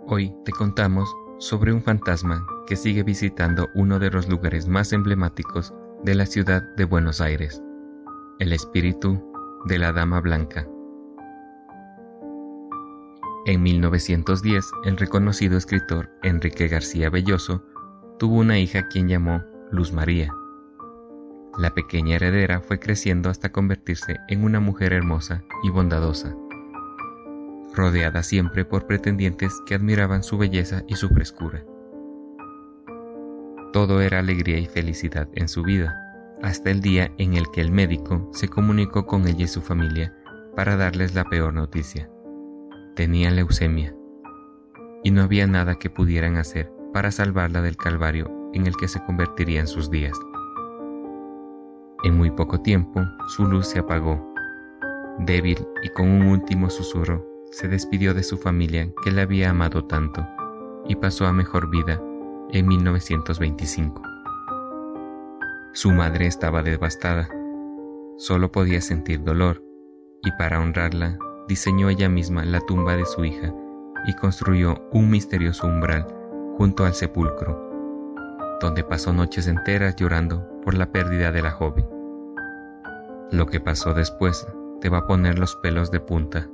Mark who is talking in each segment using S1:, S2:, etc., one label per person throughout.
S1: Hoy te contamos sobre un fantasma que sigue visitando uno de los lugares más emblemáticos de la ciudad de Buenos Aires, el espíritu de la Dama Blanca. En 1910, el reconocido escritor Enrique García Belloso tuvo una hija a quien llamó Luz María. La pequeña heredera fue creciendo hasta convertirse en una mujer hermosa y bondadosa, rodeada siempre por pretendientes que admiraban su belleza y su frescura. Todo era alegría y felicidad en su vida, hasta el día en el que el médico se comunicó con ella y su familia para darles la peor noticia. Tenía leucemia, y no había nada que pudieran hacer para salvarla del calvario en el que se convertirían sus días. En muy poco tiempo, su luz se apagó. Débil y con un último susurro, se despidió de su familia que la había amado tanto, y pasó a mejor vida en 1925. Su madre estaba devastada. Solo podía sentir dolor, y para honrarla, diseñó ella misma la tumba de su hija y construyó un misterioso umbral junto al sepulcro, donde pasó noches enteras llorando por la pérdida de la joven. Lo que pasó después te va a poner los pelos de punta.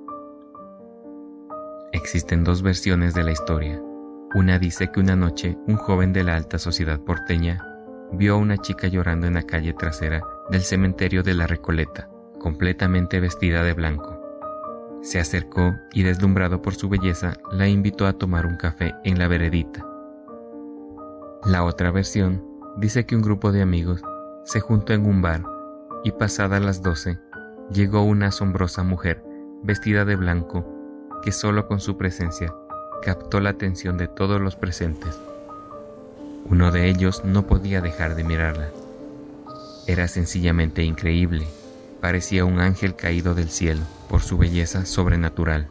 S1: Existen dos versiones de la historia. Una dice que una noche un joven de la alta sociedad porteña vio a una chica llorando en la calle trasera del cementerio de la Recoleta, completamente vestida de blanco. Se acercó y, deslumbrado por su belleza, la invitó a tomar un café en la veredita. La otra versión dice que un grupo de amigos se juntó en un bar y pasadas las 12 llegó una asombrosa mujer vestida de blanco que solo con su presencia captó la atención de todos los presentes. Uno de ellos no podía dejar de mirarla. Era sencillamente increíble. Parecía un ángel caído del cielo por su belleza sobrenatural.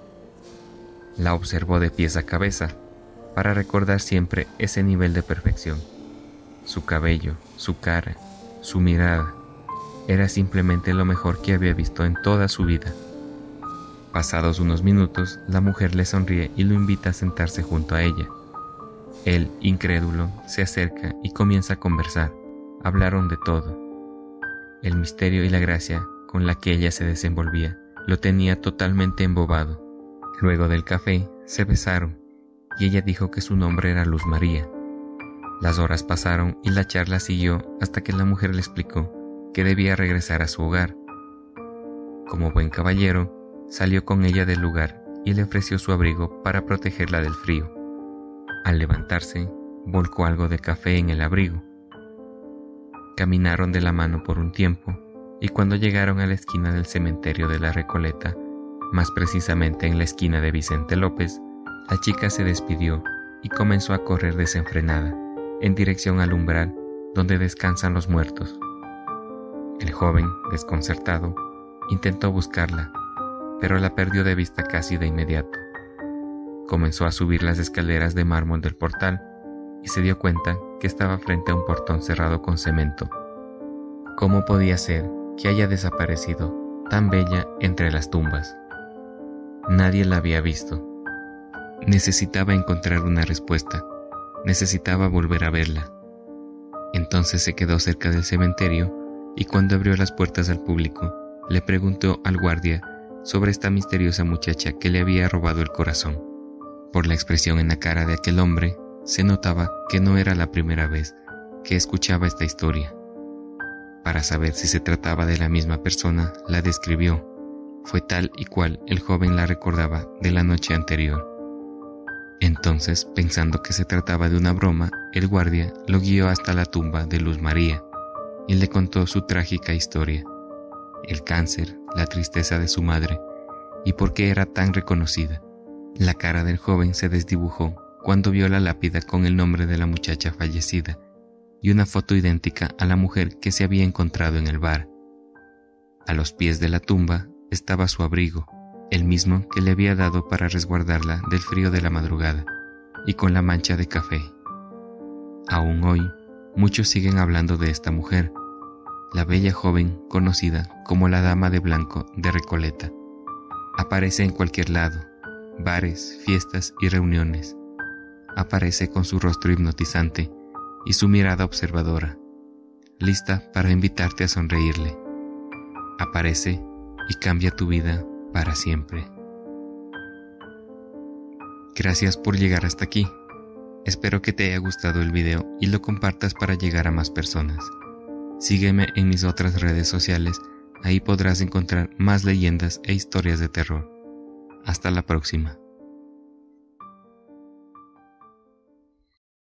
S1: La observó de pies a cabeza para recordar siempre ese nivel de perfección. Su cabello, su cara, su mirada, era simplemente lo mejor que había visto en toda su vida. Pasados unos minutos, la mujer le sonríe y lo invita a sentarse junto a ella. Él, incrédulo, se acerca y comienza a conversar. Hablaron de todo. El misterio y la gracia con la que ella se desenvolvía lo tenía totalmente embobado. Luego del café, se besaron y ella dijo que su nombre era Luz María. Las horas pasaron y la charla siguió hasta que la mujer le explicó que debía regresar a su hogar. Como buen caballero, salió con ella del lugar y le ofreció su abrigo para protegerla del frío. Al levantarse, volcó algo de café en el abrigo. Caminaron de la mano por un tiempo y cuando llegaron a la esquina del cementerio de la Recoleta, más precisamente en la esquina de Vicente López, la chica se despidió y comenzó a correr desenfrenada en dirección al umbral donde descansan los muertos. El joven, desconcertado, intentó buscarla, pero la perdió de vista casi de inmediato. Comenzó a subir las escaleras de mármol del portal y se dio cuenta que estaba frente a un portón cerrado con cemento. ¿Cómo podía ser que haya desaparecido tan bella entre las tumbas? Nadie la había visto. Necesitaba encontrar una respuesta. Necesitaba volver a verla. Entonces se quedó cerca del cementerio y cuando abrió las puertas al público, le preguntó al guardia sobre esta misteriosa muchacha que le había robado el corazón. Por la expresión en la cara de aquel hombre, se notaba que no era la primera vez que escuchaba esta historia. Para saber si se trataba de la misma persona, la describió. Fue tal y cual el joven la recordaba de la noche anterior. Entonces, pensando que se trataba de una broma, el guardia lo guió hasta la tumba de Luz María y le contó su trágica historia, el cáncer, la tristeza de su madre y por qué era tan reconocida. La cara del joven se desdibujó cuando vio la lápida con el nombre de la muchacha fallecida y una foto idéntica a la mujer que se había encontrado en el bar. A los pies de la tumba estaba su abrigo, el mismo que le había dado para resguardarla del frío de la madrugada, y con la mancha de café. Aún hoy, muchos siguen hablando de esta mujer, la bella joven conocida como la Dama de Blanco de Recoleta. Aparece en cualquier lado, bares, fiestas y reuniones. aparece con su rostro hipnotizante y su mirada observadora, lista para invitarte a sonreírle. Aparece y cambia tu vida para siempre. Gracias por llegar hasta aquí. Espero que te haya gustado el video y lo compartas para llegar a más personas. Sígueme en mis otras redes sociales, ahí podrás encontrar más leyendas e historias de terror. Hasta la próxima.